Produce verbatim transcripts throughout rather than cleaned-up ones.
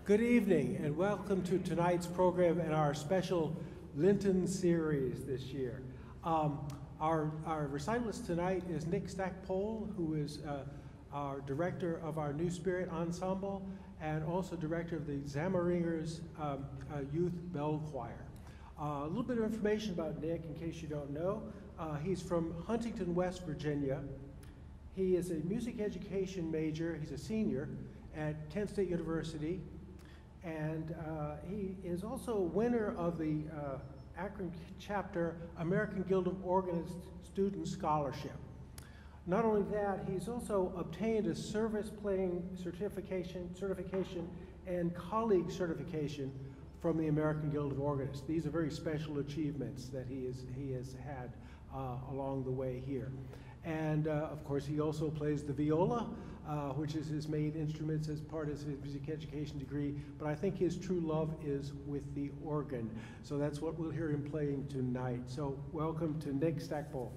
Good evening and welcome to tonight's program and our special Lenten series this year. Um, our, our recitalist tonight is Nick Stackpole, who is uh, our director of our New Spirit Ensemble and also director of the Zammeringers um, uh, Youth Bell Choir. Uh, a little bit of information about Nick in case you don't know. Uh, he's from Huntington, West Virginia. He is a music education major. He's a senior at Kent State University. And uh, he is also a winner of the uh, Akron Chapter American Guild of Organist Student Scholarship. Not only that, he's also obtained a service playing certification, certification and colleague certification from the American Guild of Organists. These are very special achievements that he, is, he has had uh, along the way here. And uh, of course, he also plays the viola, uh, which is his main instrument as part of his music education degree. But I think his true love is with the organ. So that's what we'll hear him playing tonight. So welcome to Nick Stackpole.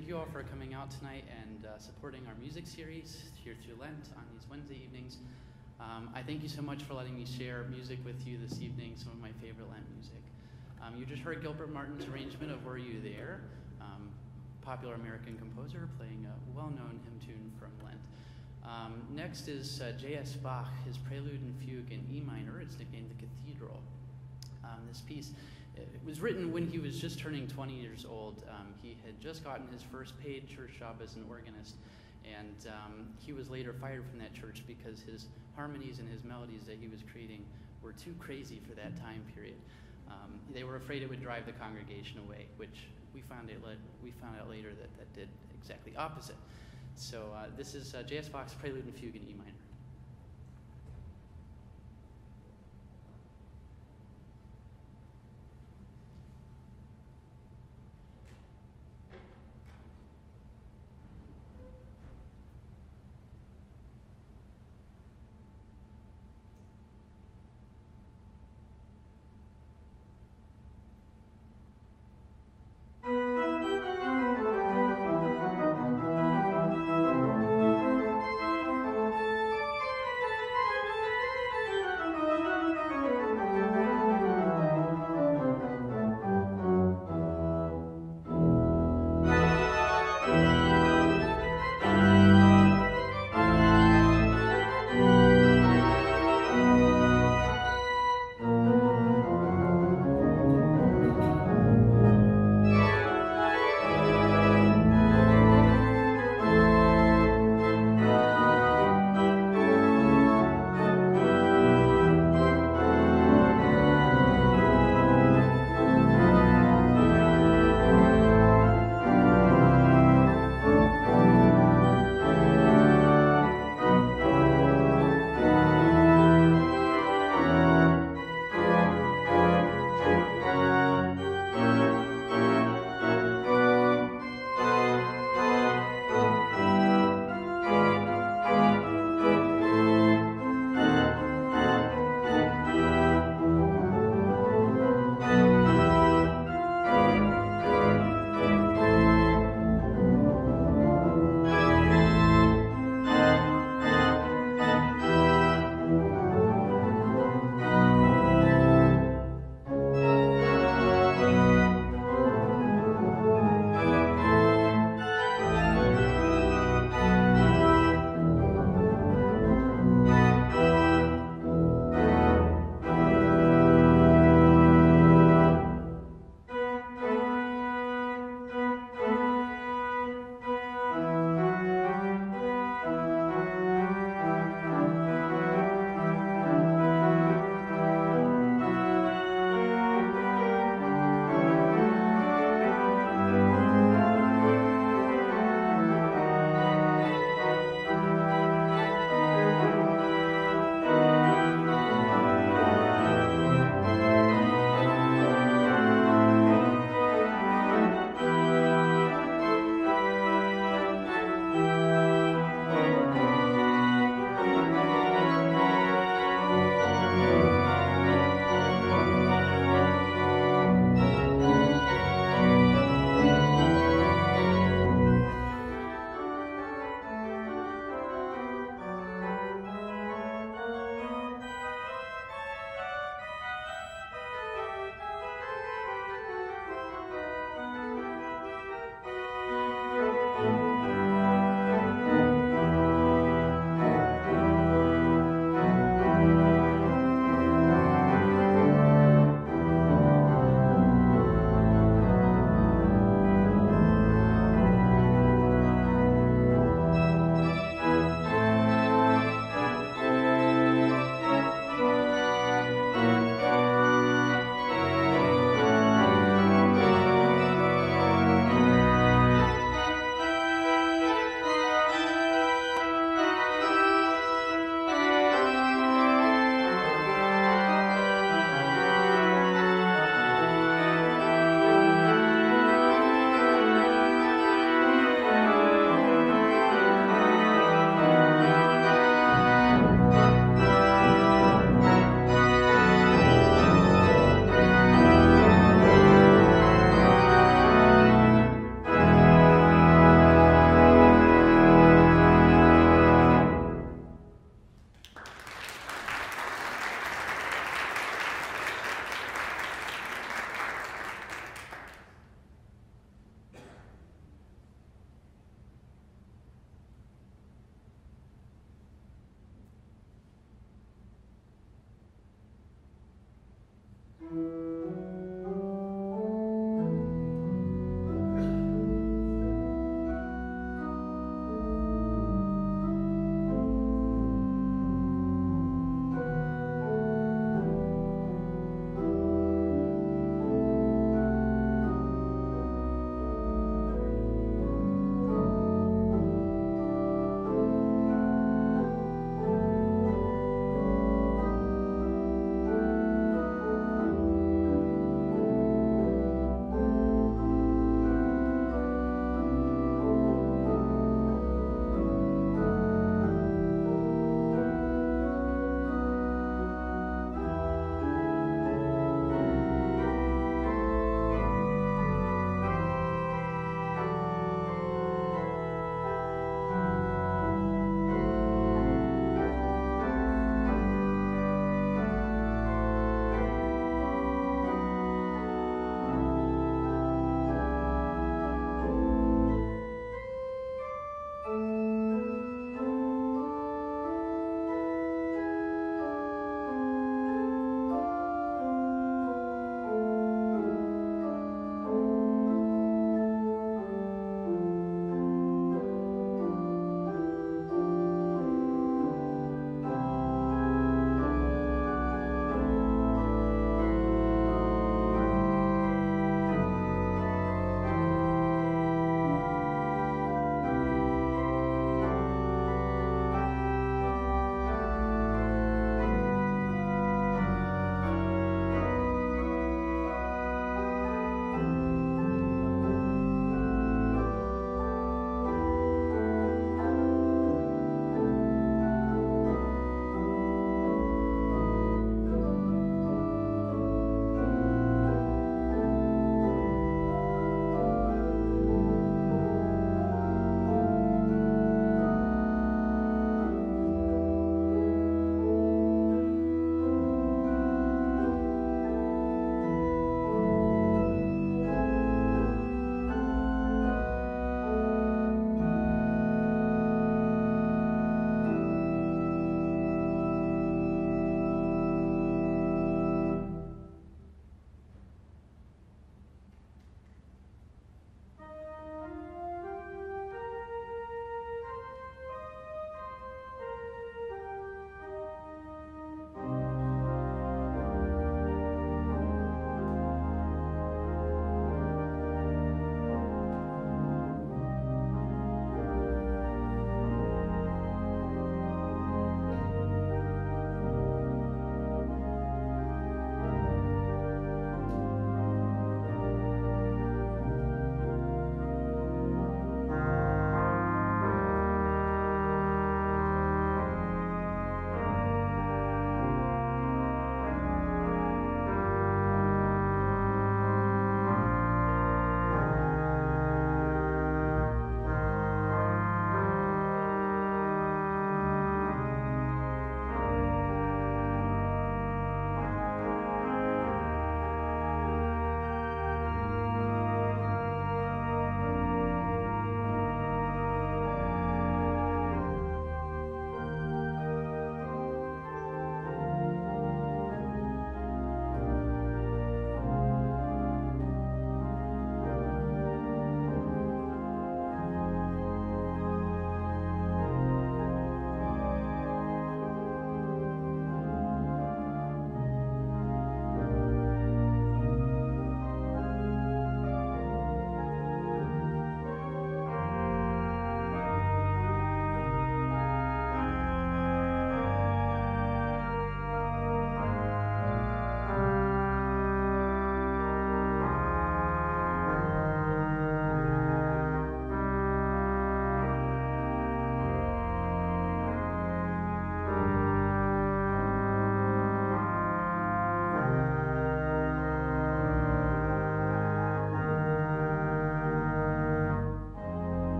thank you all for coming out tonight and uh, supporting our music series here through Lent on these Wednesday evenings. Um, I thank you so much for letting me share music with you this evening, some of my favorite Lent music. Um, you just heard Gilbert Martin's arrangement of Were You There? Um, popular American composer playing a well-known hymn tune from Lent. Um, next is uh, J S Bach, his Prelude and Fugue in E minor. It's nicknamed The Cathedral. Um, this piece, it was written when he was just turning twenty years old. Um, he had just gotten his first paid church job as an organist, and um, he was later fired from that church because his harmonies and his melodies that he was creating were too crazy for that time period. Um, they were afraid it would drive the congregation away, which we found, it le we found out later that that did exactly opposite. So uh, this is uh, J S Bach's Prelude and Fugue in E minor.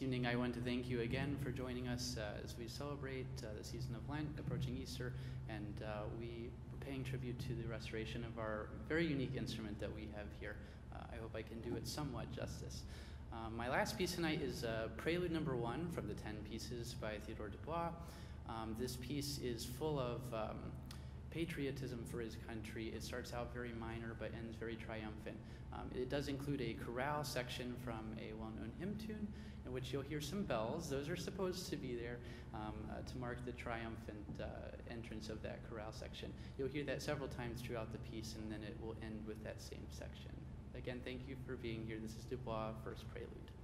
evening I want to thank you again for joining us uh, as we celebrate uh, the season of Lent, approaching Easter, and uh, we are paying tribute to the restoration of our very unique instrument that we have here. Uh, I hope I can do it somewhat justice. Um, my last piece tonight is uh, Prelude Number One from the Ten Pieces by Theodore Dubois. Um, this piece is full of um, patriotism for his country. It starts out very minor but ends very triumphant. Um, it does include a chorale section from a well-known hymn tune in which you'll hear some bells. Those are supposed to be there um, uh, to mark the triumphant uh, entrance of that chorale section. You'll hear that several times throughout the piece, and then it will end with that same section. Again, thank you for being here. This is Dubois, First Prelude.